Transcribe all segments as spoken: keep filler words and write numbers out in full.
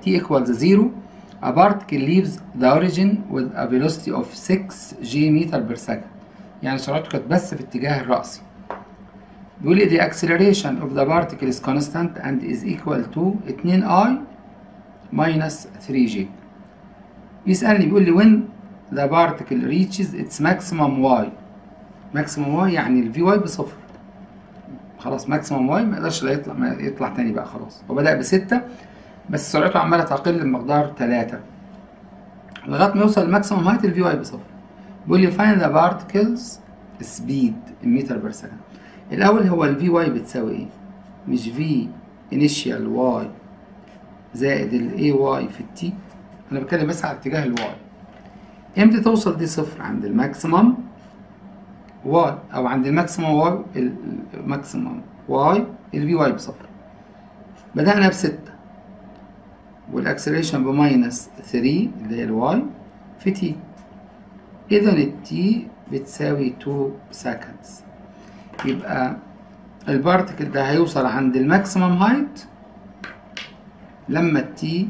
t equals zero a particle leaves the origin with a velocity of six g meter per second. يعني سرعته كانت بس في اتجاه الرأسي. بيقول لي the acceleration of the particle is constant and is equal to اتنين i minus ثري جي. بيسألني بيقول لي when the particle reaches its maximum y. maximum y يعني ال vy بصفر. خلاص maximum y ما يقدرش لا يطلع ما يطلع تاني بقى خلاص. هو بدأ بستة بس سرعته عمالة تقل بمقدار تلاتة لغاية ما يوصل لماكسيموم هايت ال vy بصفر. بيقول لي find the particles speed in meter per second. الأول هو ال vy بتساوي إيه؟ مش v initial y زائد ال ay في ال t. أنا بتكلم بس على اتجاه ال y. إمتى توصل دي صفر؟ عند الماكسيمم y أو عند الماكسيمم y الماكسيمم y ال vy بصفر. بدأنا بستة والأكسلريشن بماينس ثري اللي هي الواي في تي. إذا التي بتساوي تو seconds. يبقى البارتكل ده هيوصل عند الماكسيمم هايت لما التي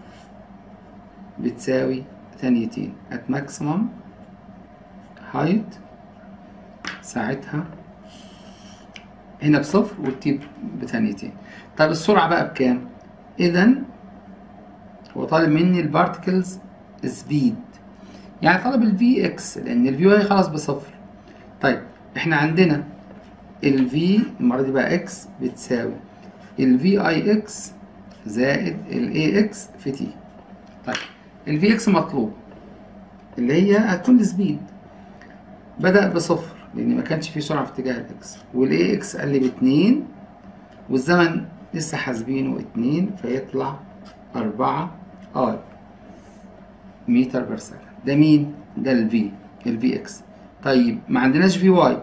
بتساوي ثانيتين at maximum height. ساعتها هنا بصفر والتي بثانيتين. طب السرعة بقى بكام؟ إذا هو طالب مني البارتكلز سبيد، يعني طلب الفي اكس لان الفي واي خلاص بصفر. طيب احنا عندنا الفي المره دي بقى اكس بتساوي الفي اي اكس زائد الاي اكس في تي. طيب الفي اكس مطلوب اللي هي هتكون السبيد. بدأ بصفر لان ما كانش فيه سرعه في اتجاه الاكس، والاي اكس قال لي باتنين والزمن لسه حاسبينه اتنين فيطلع أربعة اي متر بير سكند. ده مين؟ ده الفي الفي اكس. طيب ما عندناش في واي،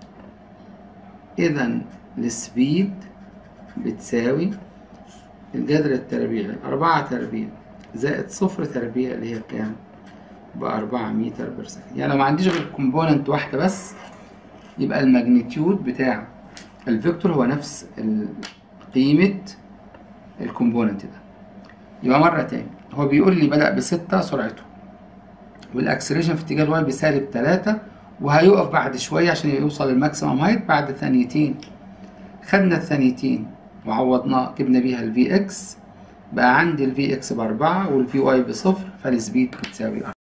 اذا السبيد بتساوي الجذر التربيعي أربعة تربيع زائد صفر تربيع اللي هي كام؟ بأربعة متر بير سكند. يعني لو ما عنديش غير كومبوننت واحدة بس يبقى الماجنتيود بتاع الفيكتور هو نفس قيمة الكومبوننت ده. يبقى مرة تاني هو بيقول لي بدأ بستة سرعته والاكسلريشن في اتجاه الواي بسالب تلاتة وهيقف بعد شوية عشان يوصل للماكسيمم هايت بعد ثانيتين. خدنا الثانيتين وعوضنا جبنا بيها الفي اكس، بقى عندي الفي اكس بأربعة والفي واي بصفر، فالسبيد بتساوي